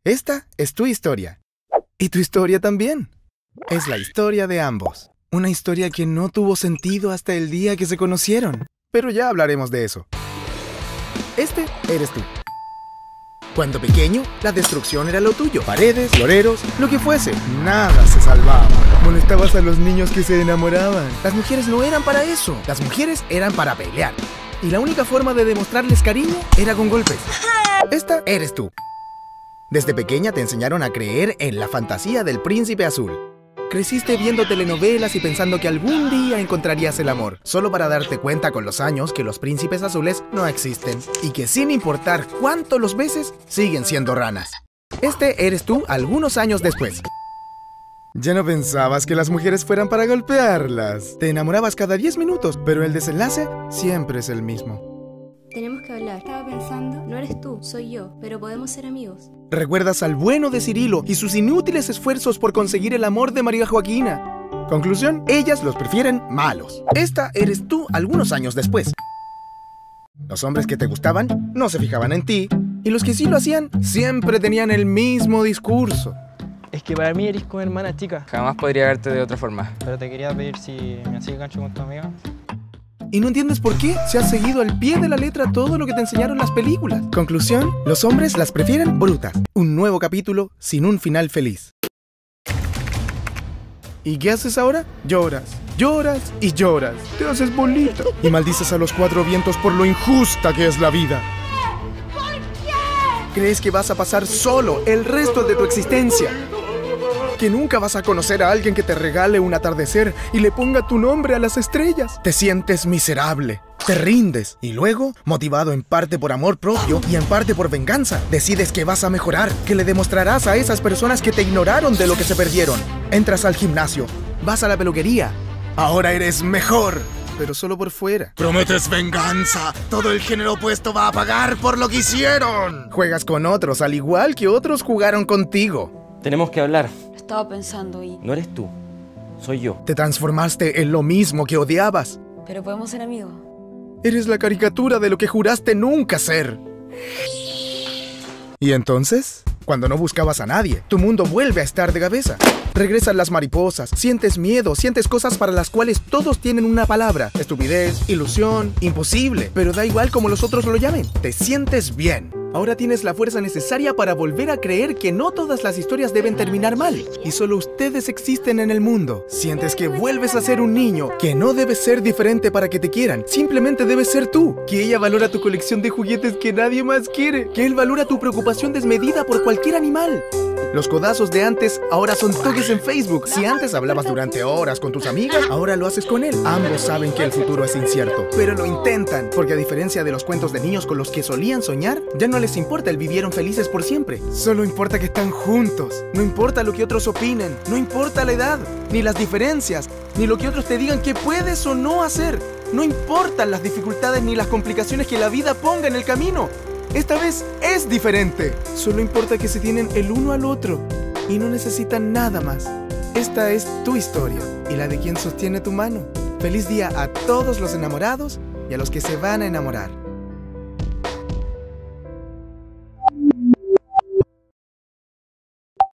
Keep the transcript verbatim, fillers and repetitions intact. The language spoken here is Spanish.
Esta es tu historia. Y tu historia también. Es la historia de ambos. Una historia que no tuvo sentido hasta el día que se conocieron. Pero ya hablaremos de eso. Este eres tú. Cuando pequeño, la destrucción era lo tuyo. Paredes, floreros, lo que fuese. Nada se salvaba. Molestabas a los niños que se enamoraban. Las mujeres no eran para eso. Las mujeres eran para pelear. Y la única forma de demostrarles cariño era con golpes. Esta eres tú. Desde pequeña te enseñaron a creer en la fantasía del príncipe azul. Creciste viendo telenovelas y pensando que algún día encontrarías el amor, solo para darte cuenta con los años que los príncipes azules no existen y que sin importar cuánto los beses, siguen siendo ranas. Este eres tú algunos años después. Ya no pensabas que las mujeres fueran para golpearlas. Te enamorabas cada diez minutos, pero el desenlace siempre es el mismo. Tenemos que hablar. Estaba pensando, no eres tú, soy yo, pero podemos ser amigos. Recuerdas al bueno de Cirilo y sus inútiles esfuerzos por conseguir el amor de María Joaquina. Conclusión, ellas los prefieren malos. Esta eres tú algunos años después. Los hombres que te gustaban no se fijaban en ti, y los que sí lo hacían siempre tenían el mismo discurso. Es que para mí eres como hermana chica. Jamás podría verte de otra forma. Pero te quería pedir si me hacías gancho con tu amiga. Y no entiendes por qué se has seguido al pie de la letra todo lo que te enseñaron las películas. Conclusión, los hombres las prefieren brutas. Un nuevo capítulo sin un final feliz. ¿Y qué haces ahora? Lloras, lloras y lloras. Te haces bolita y maldices a los cuatro vientos por lo injusta que es la vida. ¿Por qué? ¿Crees que vas a pasar solo el resto de tu existencia? Que nunca vas a conocer a alguien que te regale un atardecer y le ponga tu nombre a las estrellas. Te sientes miserable, te rindes y luego, motivado en parte por amor propio y en parte por venganza, decides que vas a mejorar, que le demostrarás a esas personas que te ignoraron de lo que se perdieron. Entras al gimnasio, vas a la peluquería. Ahora eres mejor, pero solo por fuera. Prometes venganza. Todo el género opuesto va a pagar por lo que hicieron. Juegas con otros, al igual que otros jugaron contigo. Tenemos que hablar. Estaba pensando y... No eres tú, soy yo. Te transformaste en lo mismo que odiabas. Pero podemos ser amigos. Eres la caricatura de lo que juraste nunca ser. ¿Y entonces? Cuando no buscabas a nadie, tu mundo vuelve a estar de cabeza. Regresan las mariposas, sientes miedo, sientes cosas para las cuales todos tienen una palabra. Estupidez, ilusión, imposible. Pero da igual como los otros lo llamen. Te sientes bien. Ahora tienes la fuerza necesaria para volver a creer que no todas las historias deben terminar mal. Y solo ustedes existen en el mundo. Sientes que vuelves a ser un niño, que no debes ser diferente para que te quieran. Simplemente debes ser tú. Que ella valora tu colección de juguetes que nadie más quiere. Que él valora tu preocupación desmedida por cualquier animal. Los codazos de antes ahora son toques en Facebook. Si antes hablabas durante horas con tus amigas, ahora lo haces con él. Ambos saben que el futuro es incierto, pero lo intentan, porque a diferencia de los cuentos de niños con los que solían soñar, ya no les importa el vivieron felices por siempre. Solo importa que están juntos. No importa lo que otros opinen, no importa la edad, ni las diferencias, ni lo que otros te digan que puedes o no hacer. No importan las dificultades ni las complicaciones que la vida ponga en el camino. Esta vez es diferente. Solo importa que se tienen el uno al otro y no necesitan nada más. Esta es tu historia y la de quien sostiene tu mano. Feliz día a todos los enamorados y a los que se van a enamorar.